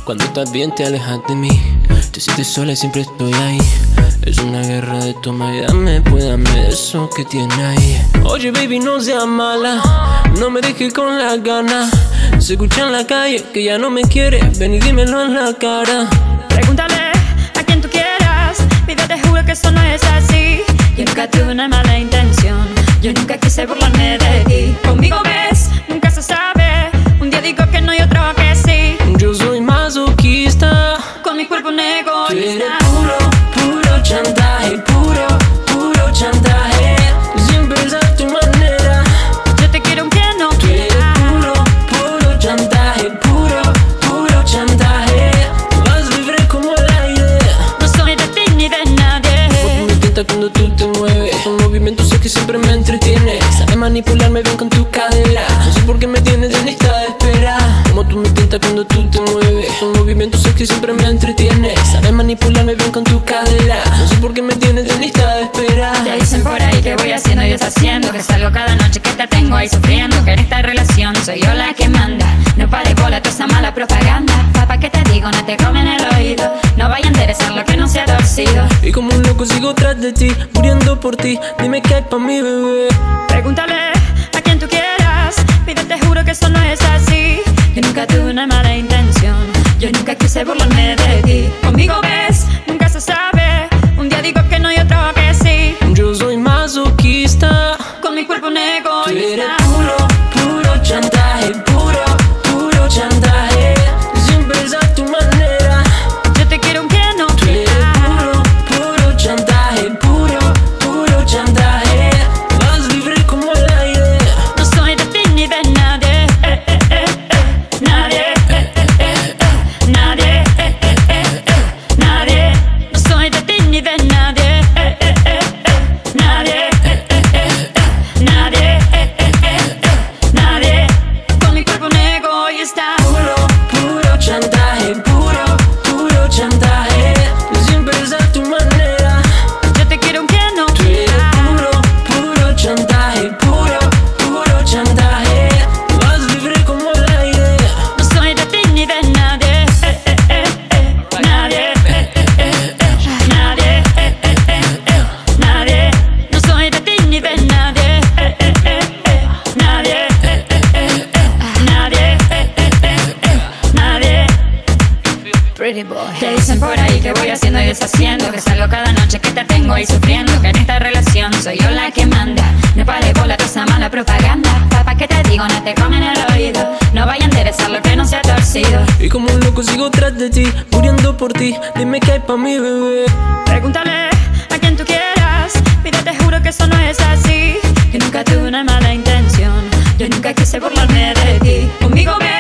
Cuando estás bien te alejas de mí. Te sientes sola y siempre estoy ahí. Es una guerra de toma y dame, pues dame eso que tienes ahí. Oye baby, no seas mala, no me dejes con las ganas. Se escucha en la calle que ya no me quieres, ven y dímelo en la cara. Pregúntale a quien tú quieras, vida te juro que eso no es así. Yo nunca tuve una mala intención, yo nunca quise burlarme de ti. Conmigo ves, nunca se sabe, un día digo que no y otro que sí. Yo soy masoquista, con mi cuerpo un egoísta. Tú eres puro chantaje, puro chantaje. Siempre es a tu manera. Yo te quiero aunque no Tú eres puro chantaje, puro chantaje. Vas libre como el aire. No soy de ti ni de nadie. Como me tienta cuando tú te mueves, un movimiento sé que siempre me entretiene. Sabes manipularme bien con tu cadera. No sé por qué me tienes en lista de espera. Como tú me tientas cuando tú te mueves, un movimiento sé que siempre me entretiene. Sabes manipularme bien con tu cadera. No sé por qué me tienes en lista de espera. Te dicen por ahí que voy haciendo y deshaciendo, que salgo cada noche, que te tengo ahí sufriendo, que en esta relación soy yo la que manda. No pares bola toda esa mala propaganda. Papá, ¿qué te digo? No te comen el oído. No vaya a interesar lo que no se ha torcido. Y como un loco sigo tras de ti, muriendo por ti. Dime qué hay pa' mi bebé. Pregúntale a quien tú quieras, vida te juro que eso no es así. Yo nunca tuve una mala intención, yo nunca quise burlarme de ti. Conmigo ves, nunca se sabe, un día digo que no y otro que sí. Yo soy masoquista, con mi cuerpo un tú eres egoísta. puro chantaje, puro chantaje. Siempre es a tu manera. Yo te quiero aunque no Tú eres quieras. puro chantaje, puro chantaje. Vas libre como el aire. No soy de ti ni de nadie. Nadie. Nadie. Nadie. No soy de ti ni de nadie. Nadie. Nadie. Nadie. Con mi cuerpo un egoísta. Puro chantaje, puro chantaje. Siempre es a tu manera. Yo te quiero aunque no Tú eres quieras. puro chantaje, puro chantaje. Vas libre como el aire. No soy de ti ni de nadie. Nadie. Nadie. Nadie. No soy de ti ni de nadie. Nadie. Nadie. Nadie. Pretty boy. Te dicen por ahí que voy haciendo y deshaciendo, que salgo cada noche, que te tengo ahí sufriendo, que en esta relación soy yo la que manda. No pares bola toda esa mala propaganda. Papá, ¿qué te digo? No te comen el oído. No vaya a interesar lo que no se ha torcido. Y como un loco sigo tras de ti, muriendo por ti. Dime qué hay pa' mi bebé. Pregúntale a quien tú quieras, vida te juro que eso no es así. Yo nunca tuve una mala intención, yo nunca quise burlarme de ti. Conmigo ves,